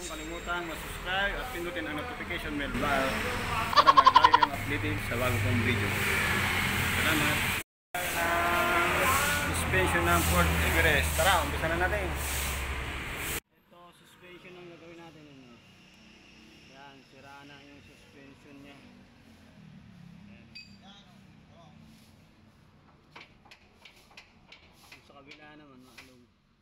mong kalimutan mag-subscribe at pindutin ang notification bell para mag-lagi yung updated sa bago kong video. Salamat. Suspension ng Ford Everest. Tara, umpisa na natin. Ito, suspension ang gagawin natin. Yan, sira na yung suspension niya. Sa kabila naman, maalog.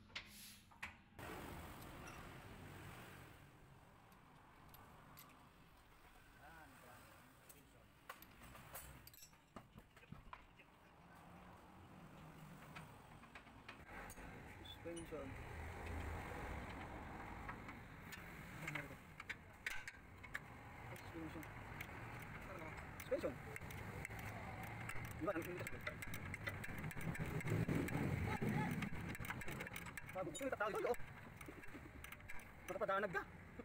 Suspension. Suspension. Diba? Bago gusto yung tatawag ko. Matapadanag ka.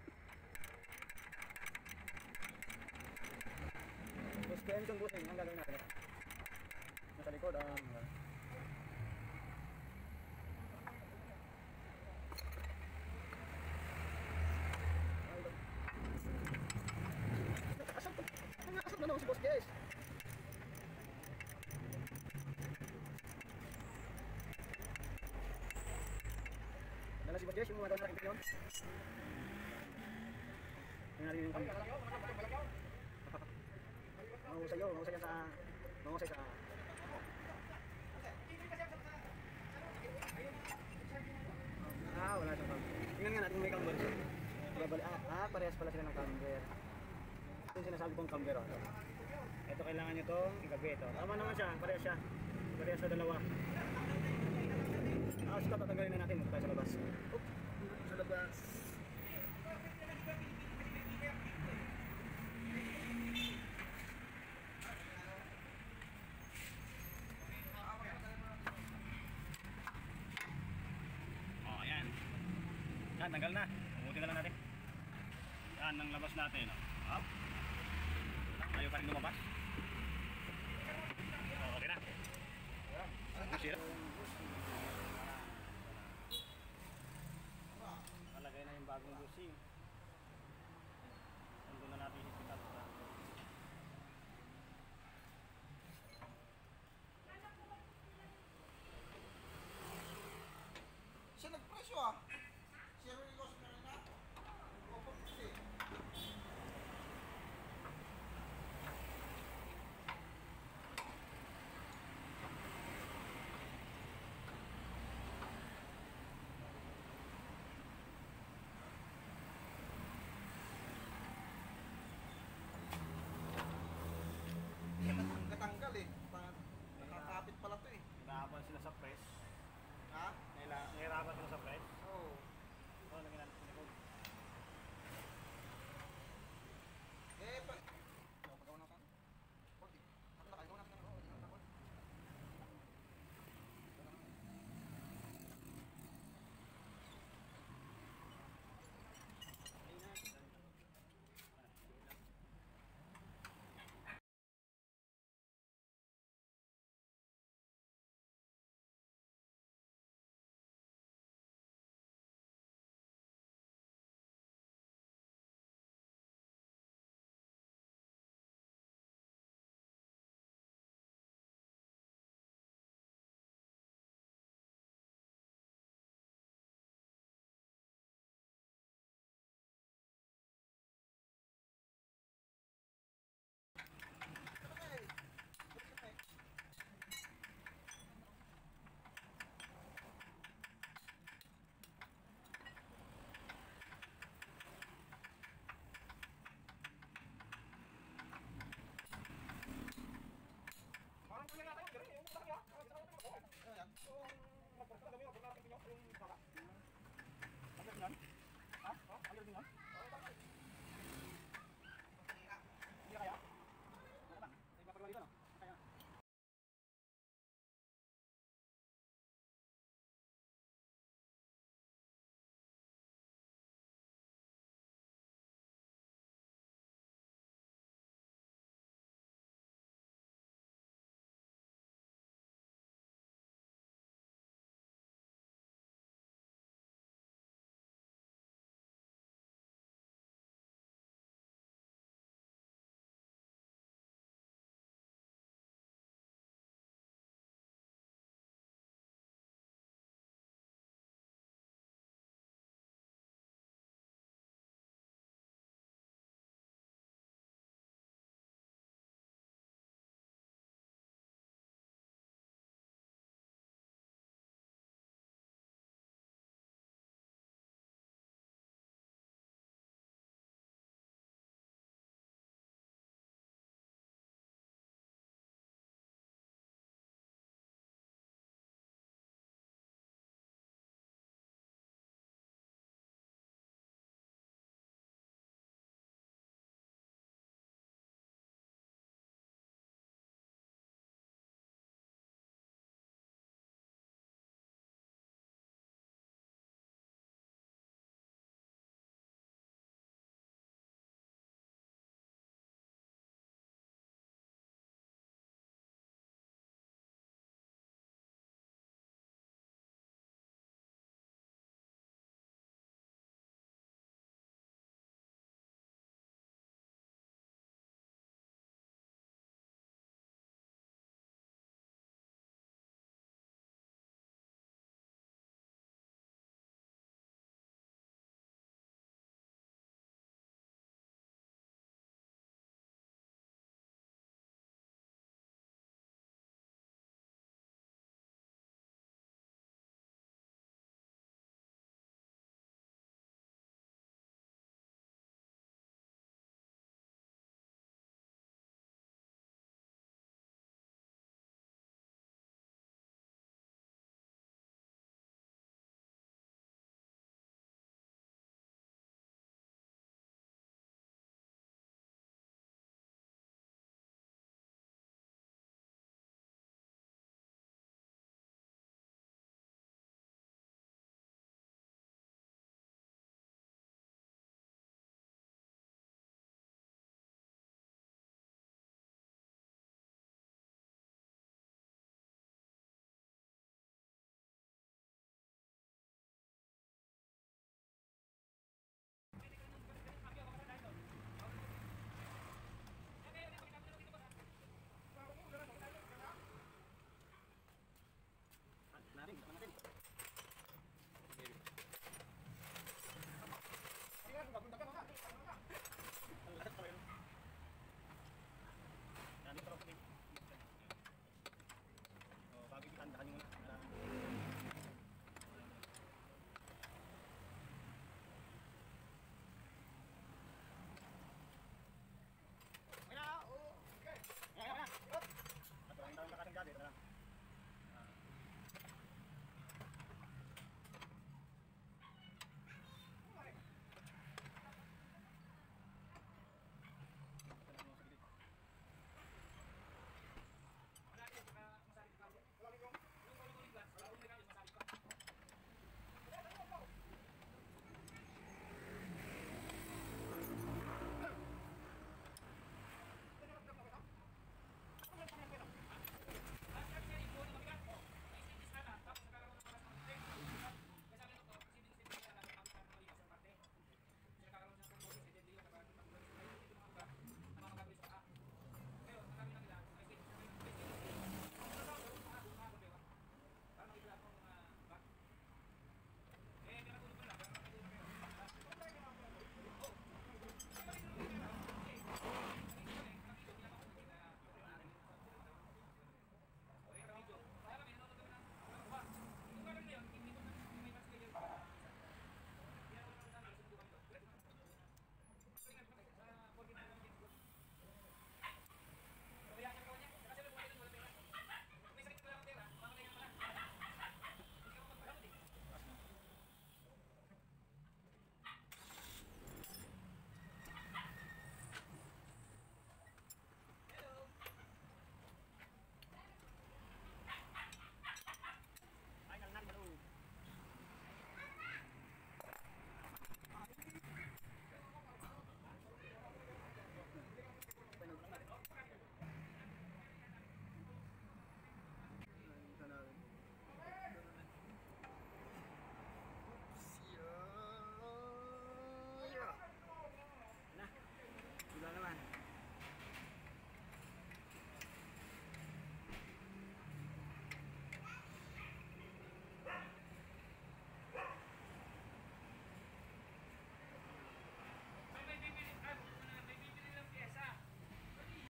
Suspension bushing ang gagawin natin. Nasa likod ang asap na naman si Boss Jess. Dala si Boss Jess yung mga daw sa akin yun. Tingnan natin yung kami. Mahusay yun, mahusay yan sa mahusay sa wala siyang camber. Tingnan nga natin may camber siya. Parehas pala sila ng camber. Ito yung sinasabi kong camber. Ito kailangan nyo itong igabi ito. Tama naman siya, parehas siya. Parehas sa dalawa. Stop, tatanggalin na natin. Ito tayo sa labas. Sa labas. Ayan. Yan, tanggal na. Pumutin na lang natin. Yan ang labas natin. Up. Ayaw pa rin lumabas. Okay na. Sira. Palagay na yung bagong bushing.